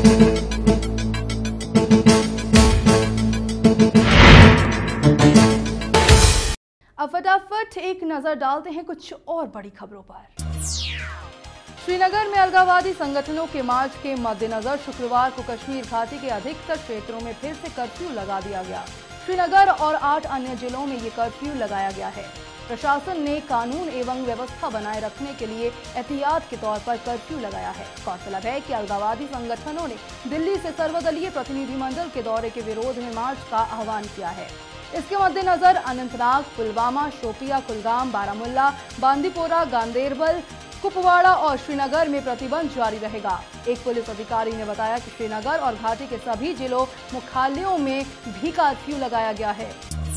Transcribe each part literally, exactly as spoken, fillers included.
अब फटाफट एक नजर डालते हैं कुछ और बड़ी खबरों पर। श्रीनगर में अलगाववादी संगठनों के मार्च के मद्देनजर शुक्रवार को कश्मीर घाटी के अधिकतर क्षेत्रों में फिर से कर्फ्यू लगा दिया गया। श्रीनगर और आठ अन्य जिलों में ये कर्फ्यू लगाया गया है। प्रशासन ने कानून एवं व्यवस्था बनाए रखने के लिए एहतियात के तौर पर कर्फ्यू लगाया है। गौरतलब है कि अलगाववादी संगठनों ने दिल्ली से सर्वदलीय प्रतिनिधिमंडल के दौरे के विरोध में मार्च का आह्वान किया है। इसके मद्देनजर अनंतनाग, पुलवामा, शोपिया, कुलगाम, बारामुल्ला, बांदीपोरा, गांदेरबल, कुपवाड़ा और श्रीनगर में प्रतिबंध जारी रहेगा। एक पुलिस अधिकारी ने बताया कि श्रीनगर और घाटी के सभी जिलों मुख्यालयों में भी कर्फ्यू लगाया गया है।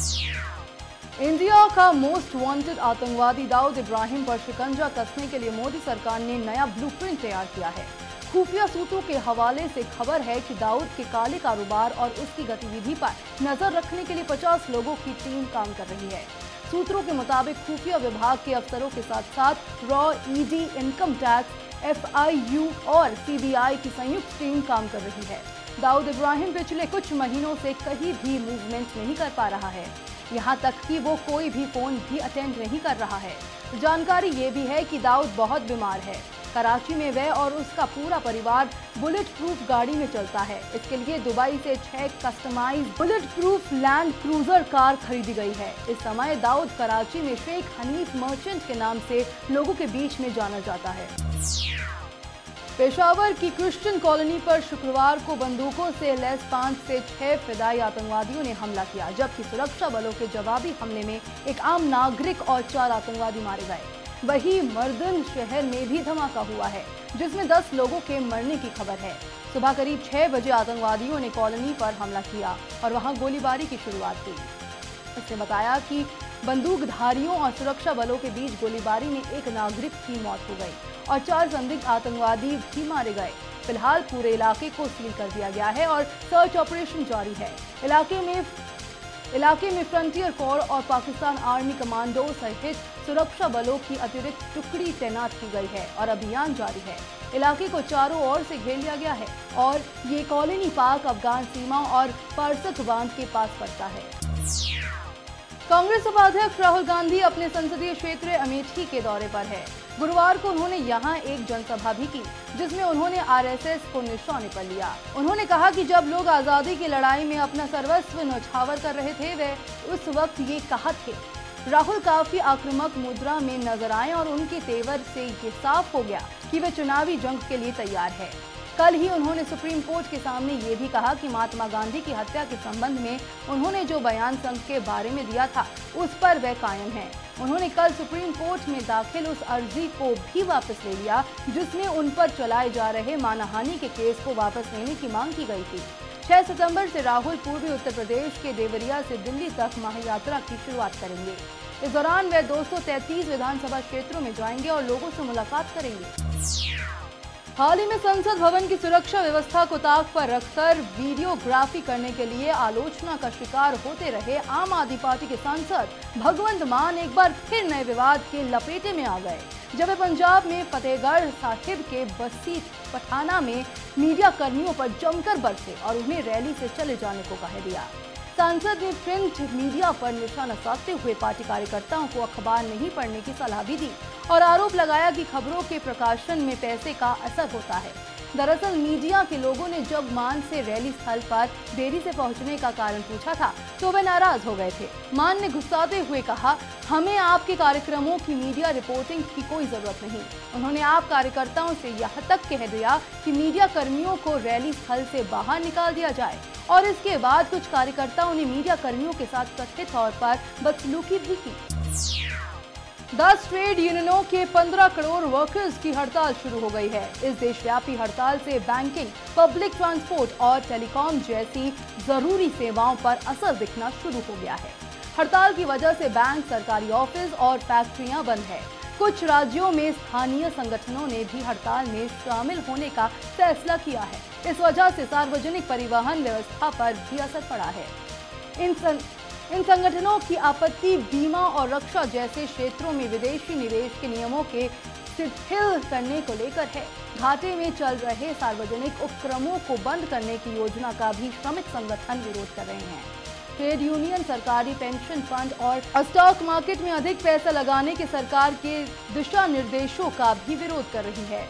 इंडिया का मोस्ट वांटेड आतंकवादी दाऊद इब्राहिम पर शिकंजा कसने के लिए मोदी सरकार ने नया ब्लूप्रिंट तैयार किया है। खुफिया सूत्रों के हवाले से खबर है कि दाऊद के काले कारोबार और उसकी गतिविधि पर नजर रखने के लिए पचास लोगों की टीम काम कर रही है। सूत्रों के मुताबिक खुफिया विभाग के अफसरों के साथ साथ रॉ, ED, income tax, F I U और सी बी आई की संयुक्त टीम काम कर रही है। दाऊद इब्राहिम पिछले कुछ महीनों से कहीं भी मूवमेंट नहीं कर पा रहा है, यहाँ तक कि वो कोई भी फोन भी अटेंड नहीं कर रहा है। जानकारी ये भी है कि दाऊद बहुत बीमार है। कराची में वह और उसका पूरा परिवार बुलेट प्रूफ गाड़ी में चलता है। इसके लिए दुबई से छह customise bullet proof Land Cruiser car खरीदी गई है। इस समय दाऊद कराची में शेख हनीफ मर्चेंट के नाम से लोगों के बीच में जाना जाता है। पेशावर की क्रिश्चियन कॉलोनी पर शुक्रवार को बंदूकों से लैस पांच से छह फिदाई आतंकवादियों ने हमला किया, जबकि सुरक्षा बलों के जवाबी हमले में एक आम नागरिक और चार आतंकवादी मारे गए। वहीं मर्दन शहर में भी धमाका हुआ है, जिसमें दस लोगों के मरने की खबर है। सुबह करीब छह बजे आतंकवादियों ने कॉलोनी पर हमला किया और वहां गोलीबारी की शुरुआत हुई। उसने बताया कि बंदूकधारियों और सुरक्षा बलों के बीच गोलीबारी में एक नागरिक की मौत हो गई और चार संदिग्ध आतंकवादी भी मारे गए। फिलहाल पूरे इलाके को सील कर दिया गया है और सर्च ऑपरेशन जारी है। इलाके में इलाके में फ्रंटियर कोर और पाकिस्तान आर्मी कमांडो सहित सुरक्षा बलों की अतिरिक्त टुकड़ी तैनात की गई है और अभियान जारी है। इलाके को चारों ओर से घेर लिया गया है और ये कॉलोनी पाक अफगान सीमा और फारसक बांध के पास पड़ता है। कांग्रेस उपाध्यक्ष राहुल गांधी अपने संसदीय क्षेत्र अमेठी के दौरे पर है। गुरुवार को उन्होंने यहां एक जनसभा भी की, जिसमें उन्होंने आर एस एस को निशाने पर लिया। उन्होंने कहा कि जब लोग आजादी की लड़ाई में अपना सर्वस्व न्यौछावर कर रहे थे, वे उस वक्त ये कहा थे। राहुल काफी आक्रामक मुद्रा में नजर आए और उनके तेवर से ये साफ हो गया कि वे चुनावी जंग के लिए तैयार है। कल ही उन्होंने सुप्रीम कोर्ट के सामने ये भी कहा कि महात्मा गांधी की हत्या के संबंध में उन्होंने जो बयान संघ के बारे में दिया था, उस पर वह कायम है। उन्होंने कल सुप्रीम कोर्ट में दाखिल उस अर्जी को भी वापस ले लिया, जिसमें उन पर चलाए जा रहे मानहानि के केस को वापस लेने की मांग की गई थी। छह सितंबर से राहुल पूर्वी उत्तर प्रदेश के देवरिया से दिल्ली तक महायात्रा की शुरुआत करेंगे। इस दौरान वे दो सौ तैंतीस विधानसभा क्षेत्रों में जाएंगे और लोगों से मुलाकात करेंगे। हाल ही में संसद भवन की सुरक्षा व्यवस्था को ताक पर रखकर वीडियोग्राफी करने के लिए आलोचना का शिकार होते रहे आम आदमी पार्टी के सांसद भगवंत मान एक बार फिर नए विवाद के लपेटे में आ गए, जब वे पंजाब में फतेहगढ़ साहिब के बस्सी पठाना में मीडिया कर्मियों पर जमकर बरसे और उन्हें रैली से चले जाने को कह दिया। सांसद ने प्रिंट मीडिया पर निशाना साधते हुए पार्टी कार्यकर्ताओं को अखबार नहीं पढ़ने की सलाह भी दी और आरोप लगाया कि खबरों के प्रकाशन में पैसे का असर होता है। दरअसल मीडिया के लोगों ने जब मान से रैली स्थल पर देरी से पहुंचने का कारण पूछा था, तो वे नाराज हो गए थे। मान ने गुस्साते हुए कहा, हमें आपके कार्यक्रमों की मीडिया रिपोर्टिंग की कोई जरूरत नहीं। उन्होंने आप कार्यकर्ताओं से यह तक कह दिया कि मीडिया कर्मियों को रैली स्थल से बाहर निकाल दिया जाए और इसके बाद कुछ कार्यकर्ताओं ने मीडिया कर्मियों के साथ कथित तौर पर बदसलूकी भी की। दस ट्रेड यूनियनों के पंद्रह करोड़ वर्कर्स की हड़ताल शुरू हो गई है। इस देशव्यापी हड़ताल से बैंकिंग, पब्लिक ट्रांसपोर्ट और टेलीकॉम जैसी जरूरी सेवाओं पर असर दिखना शुरू हो गया है। हड़ताल की वजह से बैंक, सरकारी ऑफिस और फैक्ट्रियां बंद है। कुछ राज्यों में स्थानीय संगठनों ने भी हड़ताल में शामिल होने का फैसला किया है। इस वजह से सार्वजनिक परिवहन व्यवस्था पर भी असर पड़ा है। इन सं... इन संगठनों की आपत्ति बीमा और रक्षा जैसे क्षेत्रों में विदेशी निवेश के नियमों के शिथिल करने को लेकर है। घाटे में चल रहे सार्वजनिक उपक्रमों को बंद करने की योजना का भी श्रमिक संगठन विरोध कर रहे हैं। ट्रेड यूनियन सरकारी पेंशन फंड और स्टॉक मार्केट में अधिक पैसा लगाने के सरकार के दिशा निर्देशों का भी विरोध कर रही है।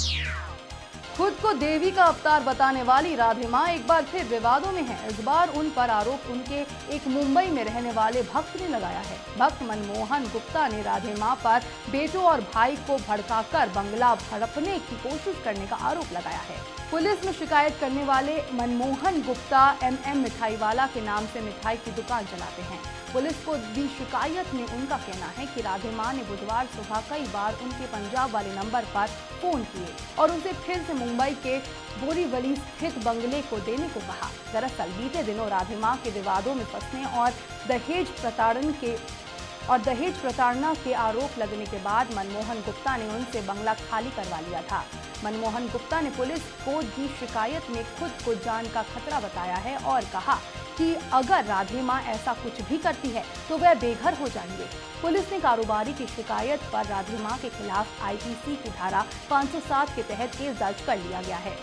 खुद को देवी का अवतार बताने वाली राधे मां एक बार फिर विवादों में है। इस बार उन पर आरोप उनके एक मुंबई में रहने वाले भक्त ने लगाया है। भक्त मनमोहन गुप्ता ने राधे मां पर बेटों और भाई को भड़काकर बंगला हड़पने की कोशिश करने का आरोप लगाया है। पुलिस में शिकायत करने वाले मनमोहन गुप्ता एम एम मिठाई वाला के नाम से मिठाई की दुकान चलाते हैं। पुलिस को दी शिकायत में उनका कहना है कि राधे मां ने बुधवार सुबह कई बार उनके पंजाब वाले नंबर पर फोन किए और उनसे फिर से मुंबई के बोरीवली स्थित बंगले को देने को कहा। दरअसल बीते दिनों राधे मां के विवादों में फंसने और दहेज प्रताड़न के और दहेज प्रताड़ना के आरोप लगने के बाद मनमोहन गुप्ता ने उनसे बंगला खाली करवा लिया था। मनमोहन गुप्ता ने पुलिस को दी शिकायत में खुद को जान का खतरा बताया है और कहा कि अगर राधे मां ऐसा कुछ भी करती है तो वह बेघर हो जाएंगे। पुलिस ने कारोबारी की शिकायत पर राधे मां के खिलाफ आई पी सी की धारा पाँच सौ सात के तहत केस दर्ज कर लिया गया है।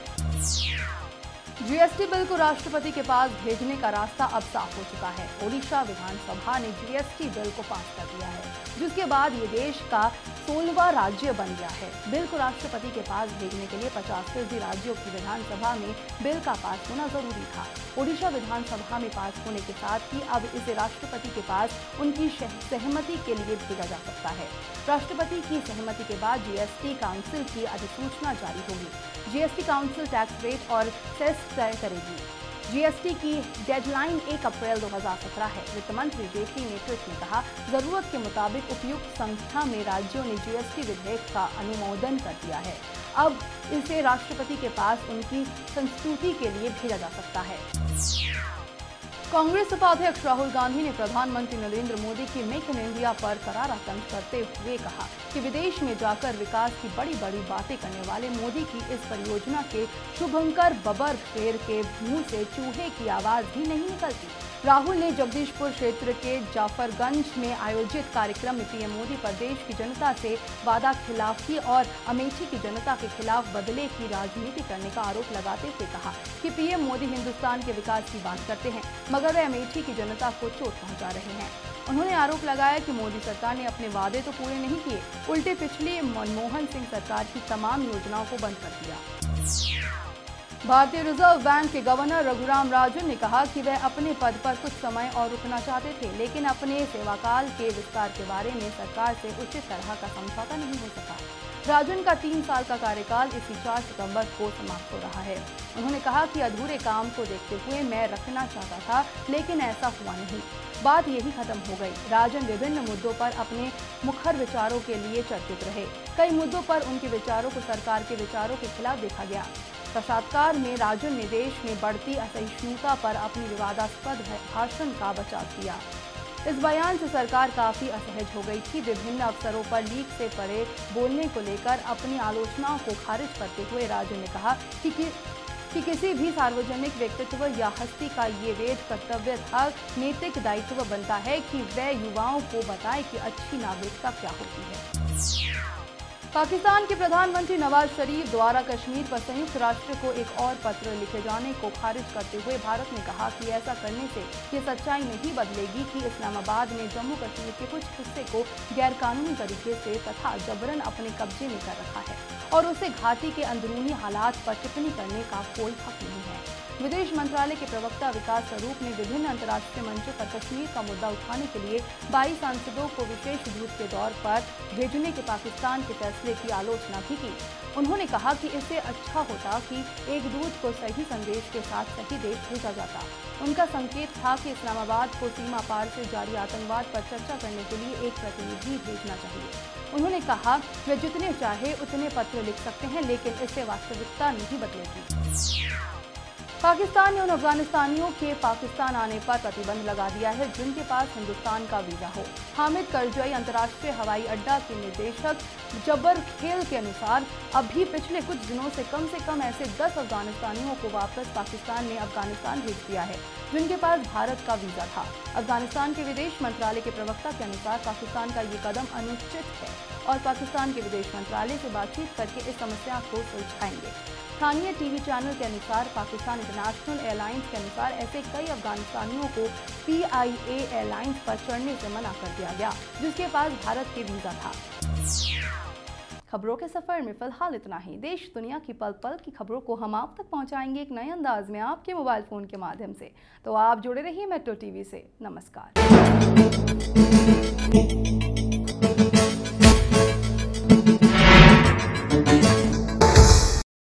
जी एस टी बिल को राष्ट्रपति के पास भेजने का रास्ता अब साफ हो चुका है। ओडिशा विधानसभा ने जी एस टी बिल को पास कर दिया है, जिसके बाद ये देश का सोलहवां राज्य बन गया है। बिल को राष्ट्रपति के पास भेजने के लिए पचास फीसदी राज्यों की विधानसभा में बिल का पास होना जरूरी था। ओडिशा विधानसभा में पास होने के साथ ही अब इसे राष्ट्रपति के पास उनकी सहमति के लिए भेजा जा सकता है। राष्ट्रपति की सहमति के बाद जी एस टी काउंसिल की अधिसूचना जारी होगी। G S T council tax rate और सेस तय करेगी। जी एस टी की डेडलाइन एक अप्रैल दो हज़ार सत्रह है। वित्त मंत्री जेटली ने ट्वीट में कहा, जरूरत के मुताबिक उपयुक्त संख्या में राज्यों ने जी एस टी विधेयक का अनुमोदन कर दिया है। अब इसे राष्ट्रपति के पास उनकी संस्तुति के लिए भेजा जा सकता है। कांग्रेस उपाध्यक्ष राहुल गांधी ने प्रधानमंत्री नरेंद्र मोदी की मेक इन इंडिया पर करारा तंज करते हुए कहा कि विदेश में जाकर विकास की बड़ी बड़ी बातें करने वाले मोदी की इस परियोजना के शुभंकर बबर शेर के मुंह से चूहे की आवाज भी नहीं निकलती। राहुल ने जगदीशपुर क्षेत्र के जाफरगंज में आयोजित कार्यक्रम में पीएम मोदी पर देश की जनता से वादा खिलाफी और अमेठी की जनता के खिलाफ बदले की राजनीति करने का आरोप लगाते हुए कहा कि पीएम मोदी हिंदुस्तान के विकास की बात करते हैं मगर वे अमेठी की जनता को चोट पहुंचा रहे हैं। उन्होंने आरोप लगाया कि मोदी सरकार ने अपने वादे तो पूरे नहीं किए, उल्टे पिछली मनमोहन सिंह सरकार की तमाम योजनाओं को बंद कर दिया। भारतीय रिजर्व बैंक के गवर्नर रघुराम राजन ने कहा कि वह अपने पद पर कुछ समय और रुकना चाहते थे, लेकिन अपने सेवाकाल के विस्तार के बारे में सरकार से उचित तरह का समझौता नहीं हो सका। राजन का तीन साल का कार्यकाल इसी चार सितंबर को समाप्त हो रहा है। उन्होंने कहा कि अधूरे काम को देखते हुए मैं रखना चाहता था, लेकिन ऐसा हुआ नहीं। बात यही खत्म हो गई। राजन विभिन्न मुद्दों पर अपने मुखर विचारों के लिए चर्चित रहे। कई मुद्दों पर उनके विचारों को सरकार के विचारों के खिलाफ देखा गया। साक्षात्कार में राजन ने देश में बढ़ती असहिष्णुता पर अपनी विवादास्पद भाषण का बचाव किया। इस बयान से सरकार काफी असहज हो गई थी। विभिन्न अवसरों पर लीक से परे बोलने को लेकर अपनी आलोचनाओं को खारिज करते हुए राजन ने कहा कि, कि, कि किसी भी सार्वजनिक व्यक्तित्व या हस्ती का ये वेद कर्तव्य था, नैतिक दायित्व बनता है कि वह युवाओं को बताए कि अच्छी नागरिकता क्या होती है। पाकिस्तान के प्रधानमंत्री नवाज शरीफ द्वारा कश्मीर पर संयुक्त राष्ट्र को एक और पत्र लिखे जाने को खारिज करते हुए भारत ने कहा कि ऐसा करने से ये सच्चाई नहीं बदलेगी कि इस्लामाबाद ने जम्मू कश्मीर के कुछ हिस्से को गैरकानूनी तरीके से तथा जबरन अपने कब्जे में कर रखा है और उसे घाटी के अंदरूनी हालात पर टिप्पणी करने का कोई हक नहीं है। विदेश मंत्रालय के प्रवक्ता विकास स्वरूप ने विभिन्न अंतर्राष्ट्रीय मंचों पर कश्मीर का मुद्दा उठाने के लिए बाईस सांसदों को विशेष दूत के तौर पर भेजने के पाकिस्तान के फैसले की आलोचना भी की। उन्होंने कहा कि इससे अच्छा होता कि एक दूत को सही संदेश के साथ सही देश भेजा जाता। उनका संकेत था कि इस्लामाबाद को सीमा पार से जारी आतंकवाद पर चर्चा करने के लिए एक प्रतिनिधि भेजना चाहिए। उन्होंने कहा वे जितने चाहे उतने पत्र लिख सकते हैं, लेकिन इससे वास्तविकता नहीं बदलेगी। पाकिस्तान ने उन अफगानिस्तानियों के पाकिस्तान आने पर प्रतिबंध लगा दिया है जिनके पास हिंदुस्तान का वीजा हो। हामिद करजई अंतर्राष्ट्रीय हवाई अड्डा के निदेशक जब्बर खेल के अनुसार अभी पिछले कुछ दिनों से कम से कम ऐसे दस अफगानिस्तानियों को वापस पाकिस्तान ने अफगानिस्तान भेज दिया है जिनके पास भारत का वीजा था। अफगानिस्तान के विदेश मंत्रालय के प्रवक्ता के अनुसार पाकिस्तान का ये कदम अनुचित है और पाकिस्तान के विदेश मंत्रालय से बातचीत करके इस समस्या को सुलझाएंगे। स्थानीय टीवी चैनल के अनुसार पाकिस्तान इंटरनेशनल एयरलाइंस के अनुसार ऐसे कई अफगानिस्तानियों को पी आई ए एयरलाइंस पर चढ़ने से मना कर दिया गया, जिसके पास भारत के वीजा था। खबरों के सफर में फिलहाल इतना ही। देश दुनिया की पल पल की खबरों को हम आप तक पहुंचाएंगे एक नए अंदाज में आपके मोबाइल फोन के माध्यम से। तो आप जुड़े रहिए मेट्रो टीवी से। नमस्कार।